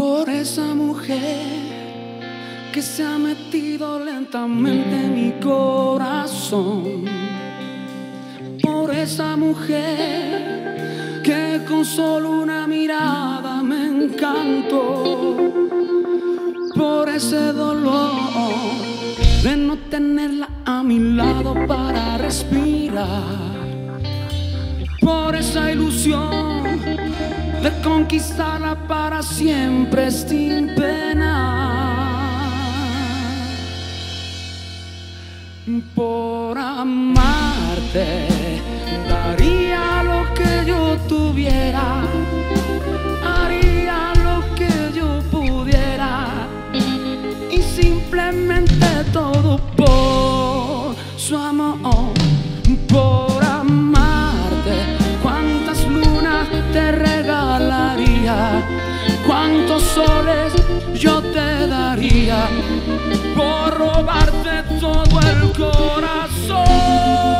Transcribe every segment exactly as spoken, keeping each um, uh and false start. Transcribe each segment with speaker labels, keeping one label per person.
Speaker 1: Por esa mujer que se ha metido lentamente en mi corazón. Por esa mujer que con solo una mirada me encantó. Por ese dolor de no tenerla a mi lado para respirar. Por esa ilusión de conquistarla para siempre sin pena. Por amarte daría lo que yo tuviera, haría lo que yo pudiera, y simplemente todo por su amor. Por amarte, cuántas lunas te regalaría, cuántos soles yo te daría, por robarte todo el corazón.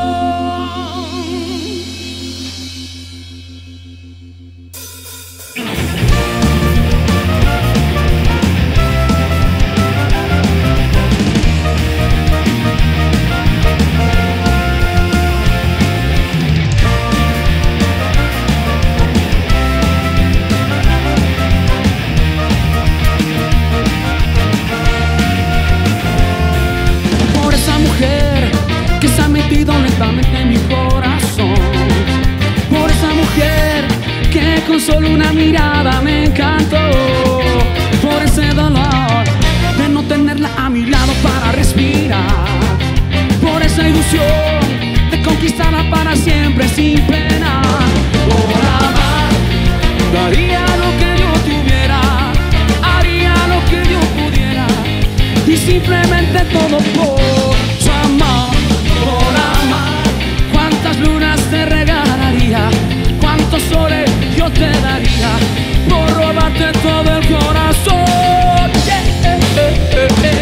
Speaker 1: Que se ha metido lentamente en mi corazón. Por esa mujer que con solo una mirada me encantó. Por ese dolor de no tenerla a mi lado para respirar. Por esa ilusión de conquistarla para siempre sin pena. Por amar daría lo que yo tuviera, haría lo que yo pudiera, y simplemente todo por su amor. Por amar, cuántas lunas te regalaría, cuántos soles yo te daría, por robarte todo el corazón. Yeah, eh, eh, eh.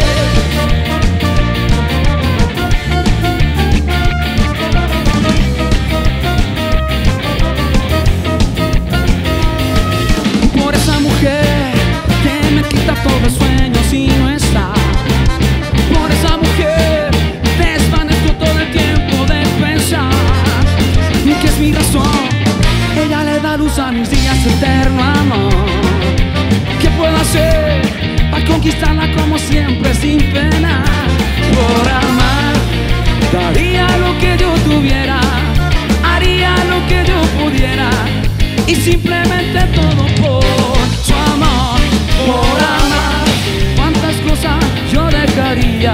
Speaker 1: Por esa mujer que me quita todo el sueño si no está. Por esa mujer desvanezco todo el tiempo de pensar que es mi razón. Ella le da luz a mis días, eterno amor. ¿Qué puedo hacer para conquistarla como siempre sin pena? Por amar daría lo que yo tuviera, haría lo que yo pudiera, y simplemente todo por su amor. Por amar, cuántas cosas yo dejaría,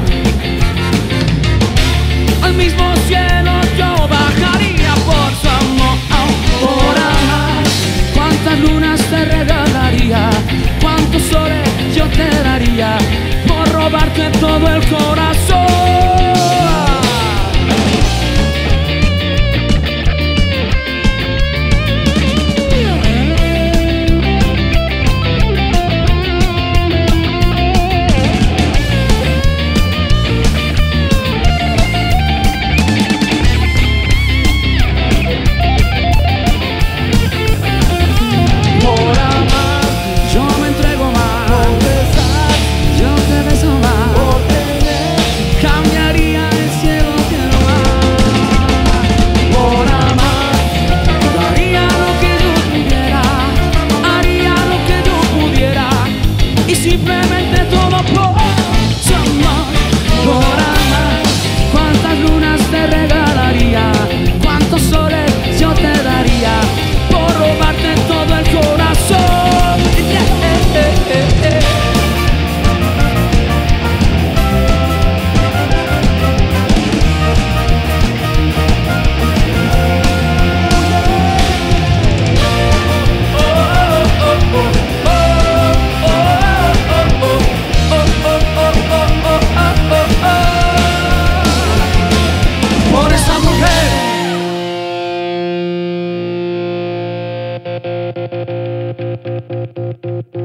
Speaker 1: al mismo cielo yo bajaría por su amor. Por amar, cuántas lunas te regalaría, cuántos soles yo te daría, por robarte todo el corazón.
Speaker 2: Thank you.